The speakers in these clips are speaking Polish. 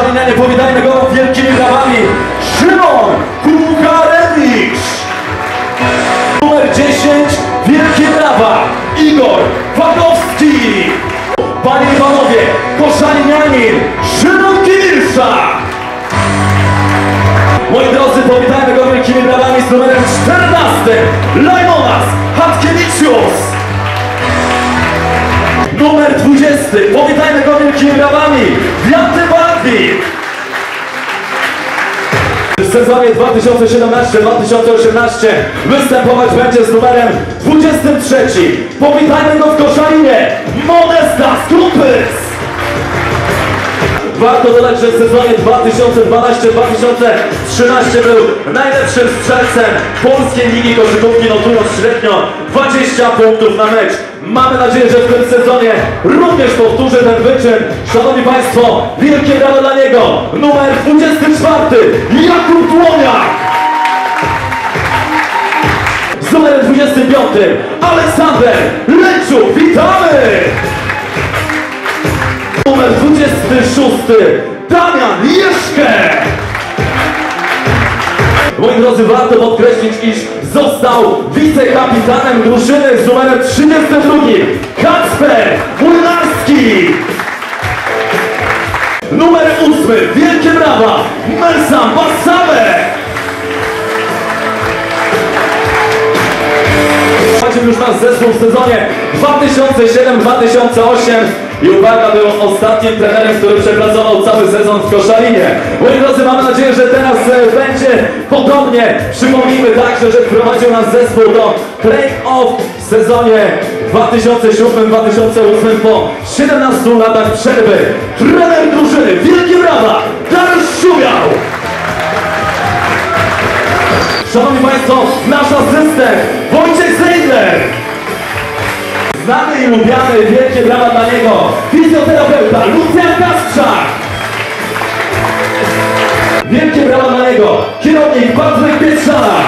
Koszalinianie, powitajmy go wielkimi brawami. Szymon Kucharewicz. Numer 10, wielkie brawa, Igor Wadowski. Panie i panowie, koszalinianin Szymon Kirsza. Moi drodzy, powitajmy go wielkimi brawami z numerem 14, Laimonas Hatkiewičius. Numer 20, powitajmy go wielkimi brawami, Wiaty Barwik. W sezonie 2017-2018 występować będzie z numerem 23. Powitajmy go w Koszalinie, Modesta Skupys. Warto dodać, że w sezonie 2012-2013 był najlepszym strzelcem polskiej ligi koszykówki, notując średnio 20 punktów na mecz. Mamy nadzieję, że w tym sezonie również powtórzy ten wyczyn. Szanowni Państwo, wielkie brawa dla niego. Numer 24, Jakub Dłoniak. Z numerem 25, Aleksander Lęczuk. Witamy! Numer 26, Damian Jeszkę. Moi drodzy, warto podkreślić, iż został wicekapitanem drużyny z numerem 32, Kacper Młynarski. Numer 8, wielkie brawa, Mersam Basawek. Macie już nasz zespół w sezonie 2007-2008 i uwaga, był ostatnim trenerem, który przepracował cały sezon w Koszalinie. Moi drodzy, mamy nadzieję, że teraz będzie podobnie. Przypomnijmy także, że wprowadził nas zespół do play-off w sezonie 2007-2008 po 17 latach przerwy. Trener drużyny, wielkie brawa, Dariusz Szubiał. Szanowni Państwo, nasz asystent Wojciech Zeidler. Znany i lubiany, wielkie brawa dla niego, fizjoterapeuta Lucjan Kasprzak. Wielkie brawa dla niego, kierownik Patryk Pietrzana.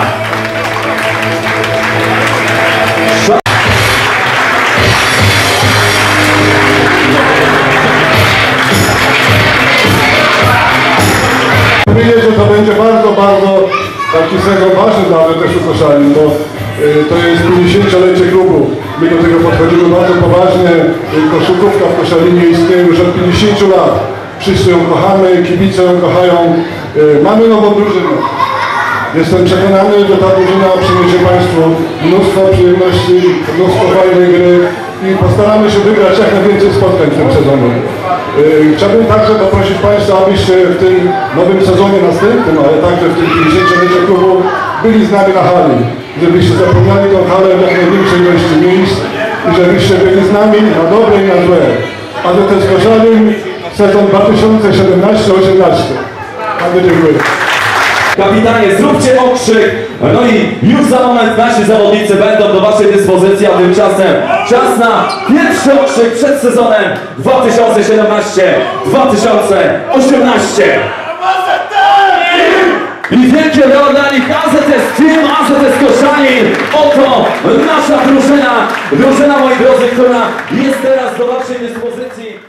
Mówię, że to będzie bardzo taki sezon ważny dla mnie też u Koszalin, bo to jest 50-lecie klubu. My do tego podchodzimy bardzo poważnie. Koszykówka w Koszalinie istnieje już od 50 lat. Wszyscy ją kochamy, kibice ją kochają. Mamy nową drużynę. Jestem przekonany, że ta drużyna przyniesie Państwu mnóstwo przyjemności, mnóstwo fajnej gry i postaramy się wygrać jak najwięcej spotkań w tym sezonie. Chciałbym także poprosić Państwa, abyście w tym nowym sezonie następnym, ale także w tym 50-lecie klubu byli z nami na hali. Żebyście zapełniali tą halę w jak największej ilości miejsc i żebyście byli z nami na dobre i na złe. A to jest Koszalin sezon 2017-2018. Bardzo dziękuję. Kapitanie, zróbcie okrzyk. No i już za moment nasi zawodnicy będą do Waszej dyspozycji, a tymczasem czas na pierwszy okrzyk przed sezonem 2017-2018. I wielkie brawa dla nich, AZS Team, AZS Koszalin. Oto nasza drużyna, moi drodzy, która jest teraz do Waszej dyspozycji.